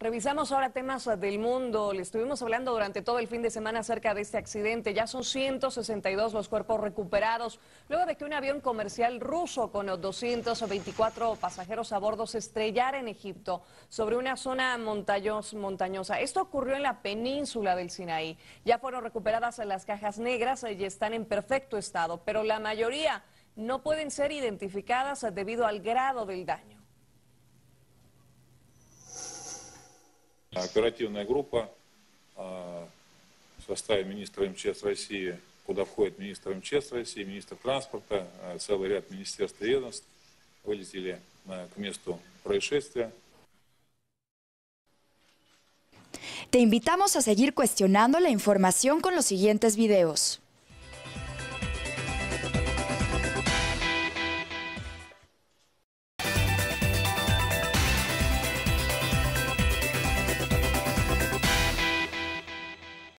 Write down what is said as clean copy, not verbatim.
Revisamos ahora temas del mundo. Le estuvimos hablando durante todo el fin de semana acerca de este accidente. Ya son 162 los cuerpos recuperados, luego de que un avión comercial ruso con 224 pasajeros a bordo se estrellara en Egipto sobre una zona montañosa. Esto ocurrió en la península del Sinaí. Ya fueron recuperadas las cajas negras y están en perfecto estado, pero la mayoría no pueden ser identificadas debido al grado del daño. Оперативная группа в составе министра МЧС России, куда входит министр МЧС России, министр транспорта, целый ряд министерств и ведомств, вылетели к месту происшествия. Te invitamos a seguir cuestionando la información con los siguientes videos.